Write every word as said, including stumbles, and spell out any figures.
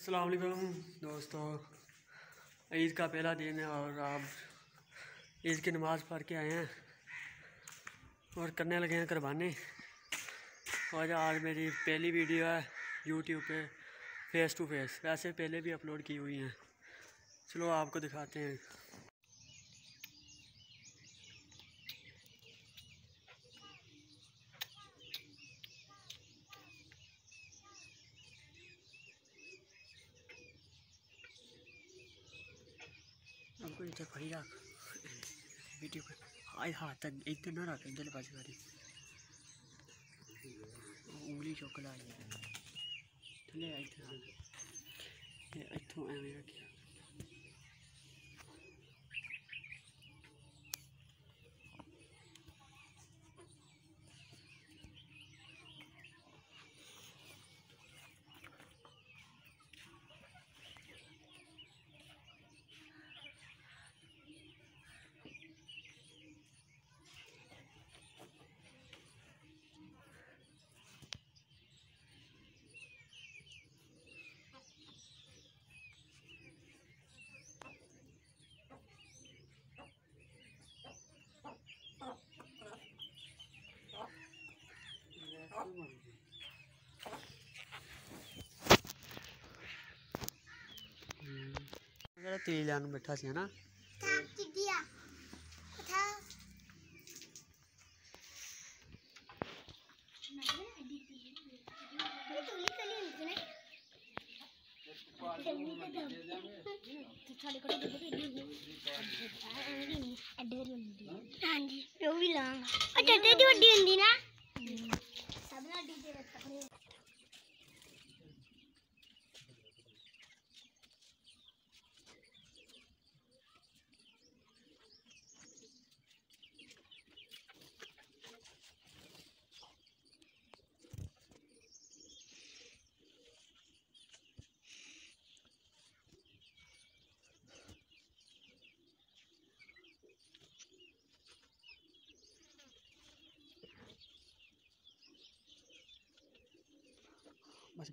अस्सलाम वालेकुम दोस्तों, ईद का पहला दिन है और आप ईद की नमाज़ पढ़ के आए हैं और करने लगे हैं कुर्बानी। और आज मेरी पहली वीडियो है यूट्यूब पे फेस टू फेस। वैसे पहले भी अपलोड की हुई हैं, चलो आपको दिखाते हैं। हमको इधर खड़ी रख वीडियो पे आए हाथ तक इधर ना रख, इधर पास वाली उंगली चौकला आई थले आई था ये इथों एवें रखिया। तेल लाने बैठा सी है ना बस